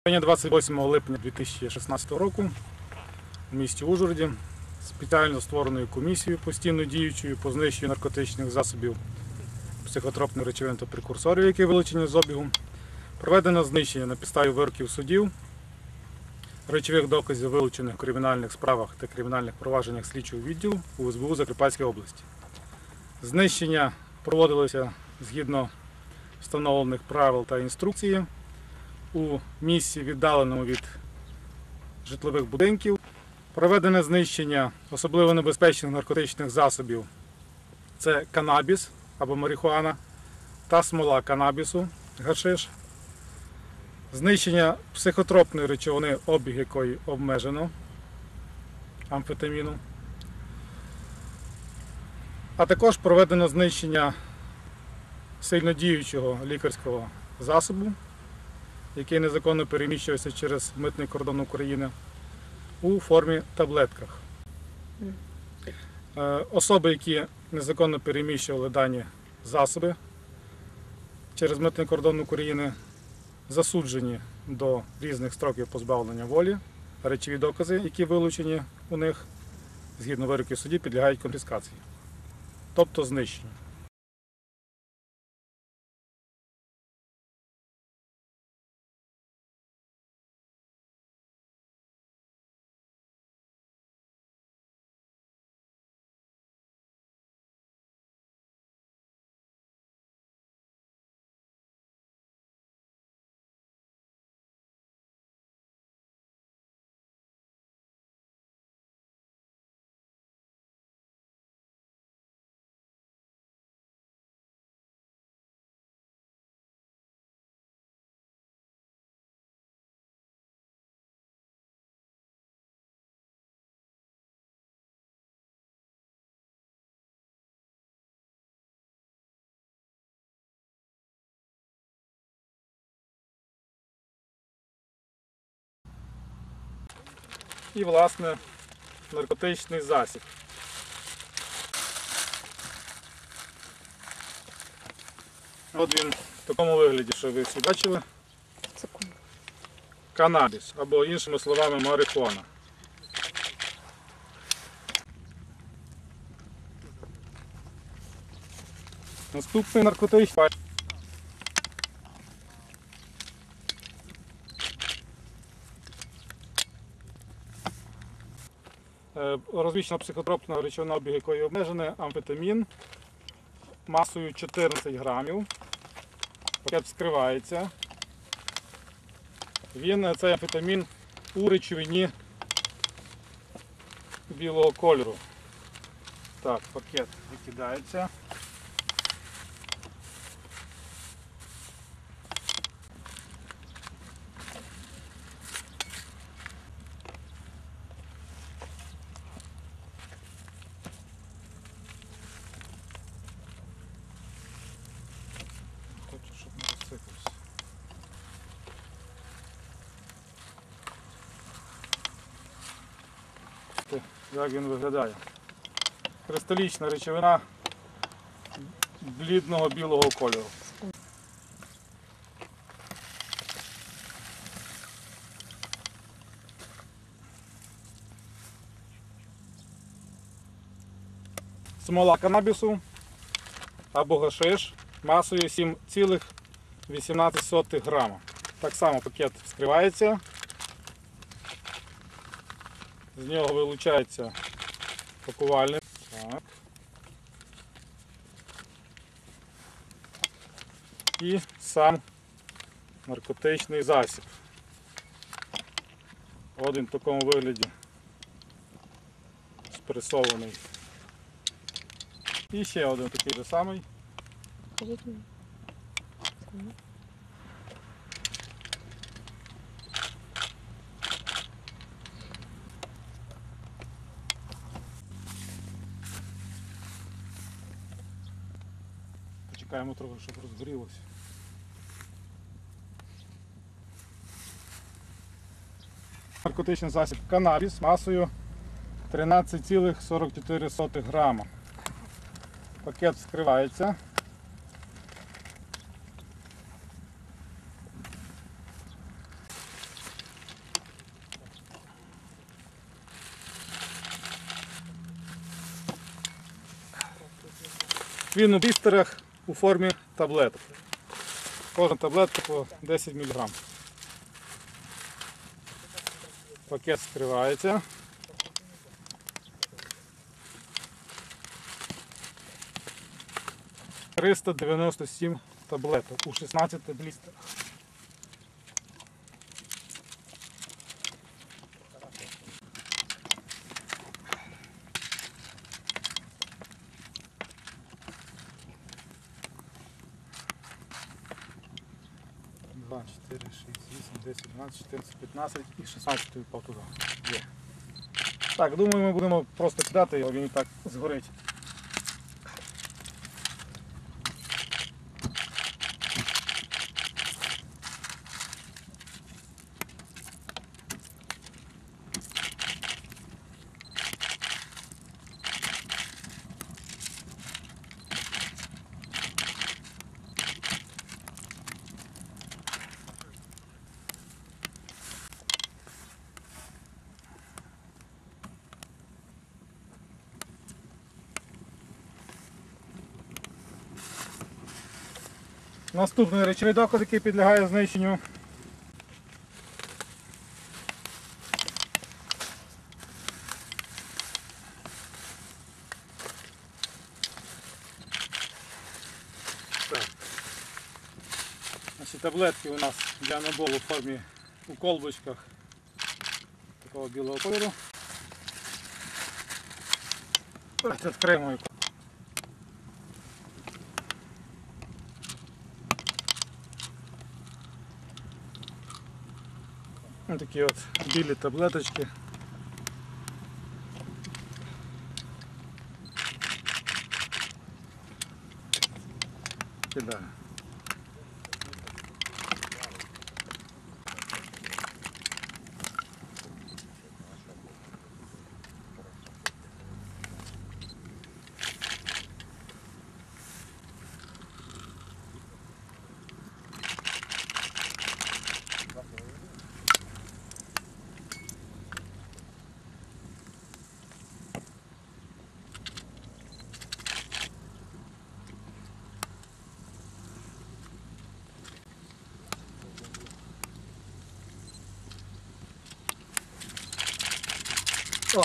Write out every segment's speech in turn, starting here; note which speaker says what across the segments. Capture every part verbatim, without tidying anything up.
Speaker 1: двадцять восьмого липня дві тисячі шістнадцятого року у місті Ужгороді спеціально створеною комісією постійно діючою по знищенню наркотичних засобів, психотропних речовин та прекурсорів, які вилучені з обігу, проведено знищення на підставі вироків судів, речових доказів, вилучених в кримінальних справах та кримінальних провадженнях слідчого відділу у ес бе у Закарпатської області. Знищення проводилося згідно встановлених правил та інструкцій у місці, віддаленому від житлових будинків. Проведене знищення особливо небезпечних наркотичних засобів – це канабіс або марихуана та смола канабісу, гашиш. Знищення психотропної речовини, обіг якої обмежено, амфетаміну. А також проведено знищення сильнодіючого лікарського засобу, який незаконно переміщувався через митний кордон України, у формі таблетках. Особи, які незаконно переміщували дані засоби через митний кордон України, засуджені до різних строків позбавлення волі. Речові докази, які вилучені у них, згідно вироків судді, підлягають конфіскації, тобто знищенню. І, власне, наркотичний засіб. От він в такому вигляді, що ви всі бачили. Канабіс, або іншими словами марихуана. Наступний наркотичний. Розміщена психотропна речовина, обіг якої обмежений, амфетамін масою чотирнадцять грамів. Пакет вскривається. Він, цей амфетамін, у речовині білого кольору. Так, пакет викидається. Хочу, щоб не розсипався. Як він виглядає? Кристалічна речовина блідного білого кольору. Смола канабісу або гашиш масою сім цілих вісімнадцять сотих грама. Так само пакет вскривається, з нього вилучається пакувальник. Так. І сам наркотичний засіб. Один в такому вигляді спресований. І ще один такий же самий. Почекаємо трохи, щоб розгорілося. Наркотичний засіб канабіс масою тринадцять цілих сорок чотири сотих грама. Пакет вскривається. Він у блістерах у формі таблеток. Кожна таблетка по десять міліграм. Пакет скривається. триста дев'яносто сім таблеток у шістнадцяти блістерах. два, чотири, шість, вісім, десять, дванадцять, чотирнадцять, п'ятнадцять і шістнадцять впав туди. Є. Так, думаю, ми будемо просто кидати його, він і так згорить. Наступний речовий доказ, який підлягає знищенню. Так. Значить, таблетки у нас для анаболу в формі у колбочках такого білого кольору. Давайте відкриємо. Ось такі от білі таблеточки. Кидаю. О!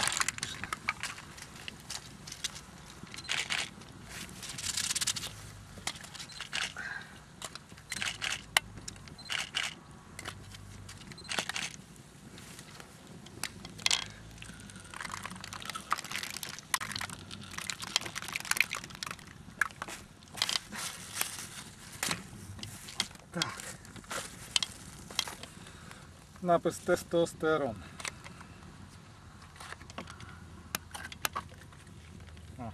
Speaker 1: Так. Напис тестостерон. О.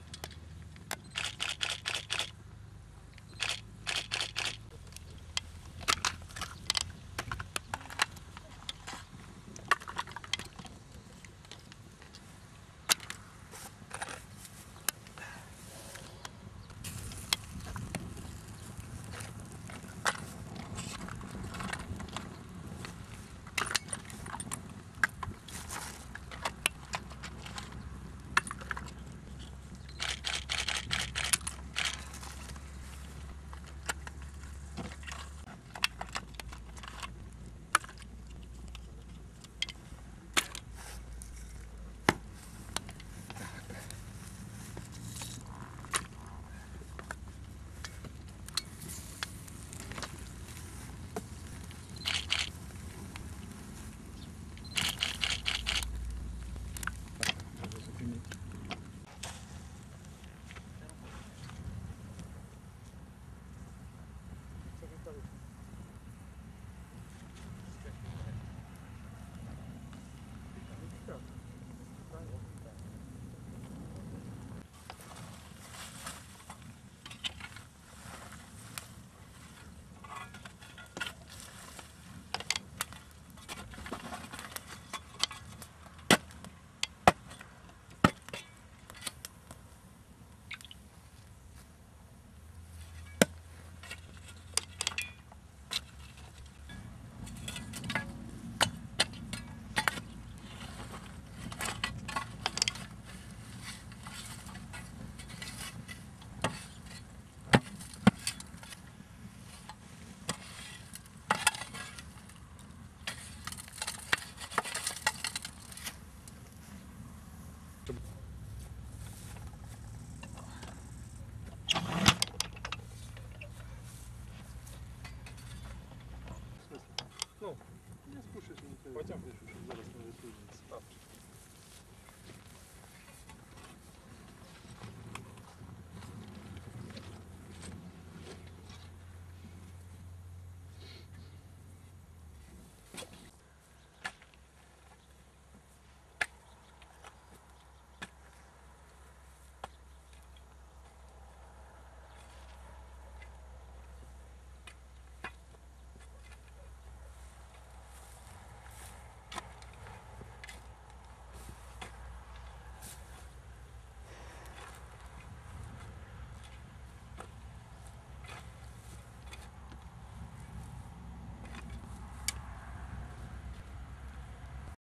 Speaker 2: Хоча б, щоб зараз